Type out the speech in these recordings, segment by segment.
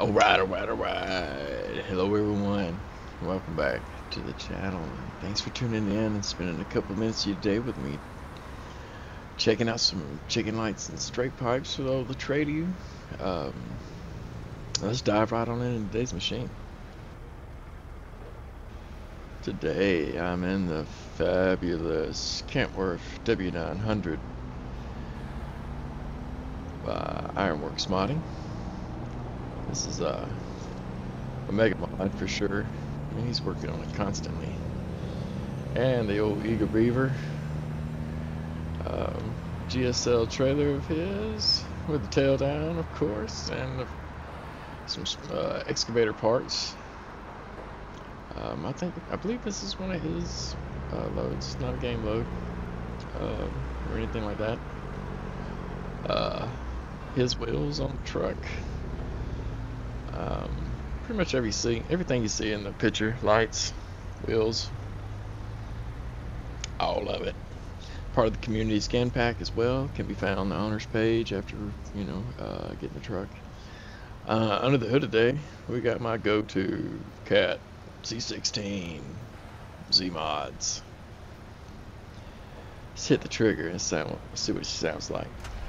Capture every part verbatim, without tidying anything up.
Alright, alright, alright. Hello everyone. Welcome back to the channel. Thanks for tuning in and spending a couple minutes of your day with me. Checking out some chicken lights and straight pipes with all the trade of you. Um, let's dive right on into today's machine. Today I'm in the fabulous Kentworth W nine hundred by Ironworks Modding. This is a, a mega mod for sure. I mean, he's working on it constantly. And the old Eager Beaver um, G S L trailer of his with the tail down, of course, and the, some uh, excavator parts. Um, I think I believe this is one of his uh, loads, not a game load uh, or anything like that. Uh, his wheels on the truck. Um, pretty much every see, everything you see in the picture, lights, wheels, all of it. Part of the community scan pack as well, can be found on the owner's page after, you know, uh, getting the truck. Uh, under the hood today, we got my go-to Cat C sixteen Z mods. Let's hit the trigger and sound, see what it sounds like.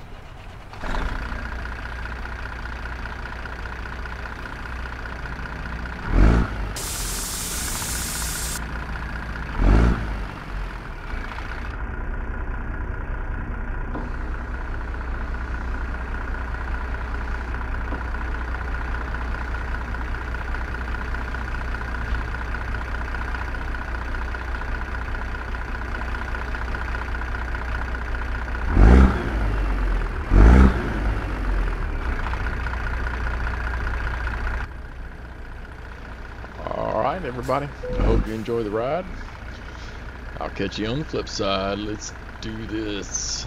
Alright everybody, I hope you enjoy the ride. I'll catch you on the flip side. Let's do this.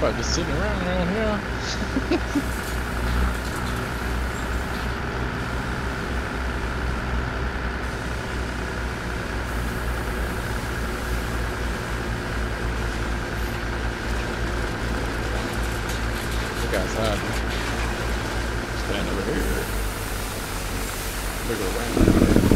probably just sitting around around here. Look outside. Stand over here. Look around.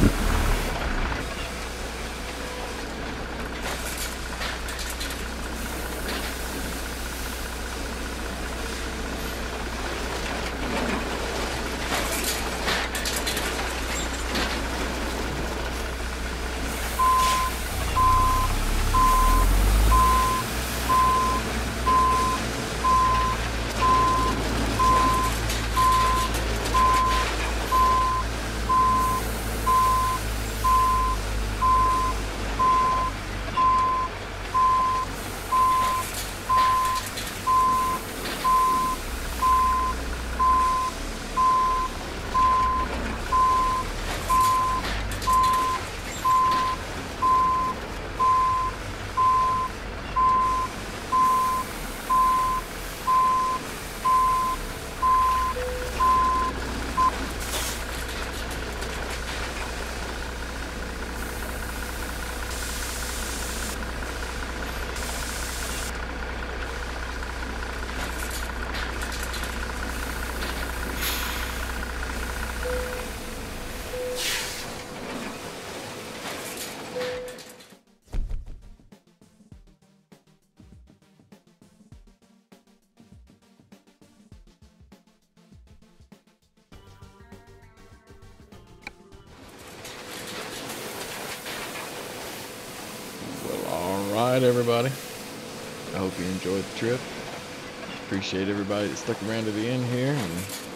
Alright, everybody. I hope you enjoyed the trip. Appreciate everybody that stuck around to the end here. And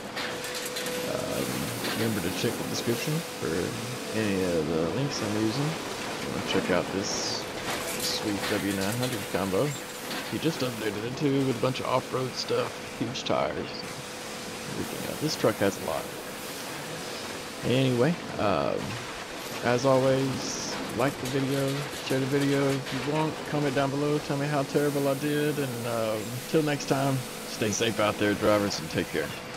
uh, remember to check the description for any of the links I'm using. Check out this sweet W nine hundred combo. He just updated it too with a bunch of off-road stuff, huge tires, everything else. This truck has a lot. Anyway, um, as always, like the video, share the video if you want, comment down below, tell me how terrible I did, and uh, until next time, stay safe out there, drivers, and take care.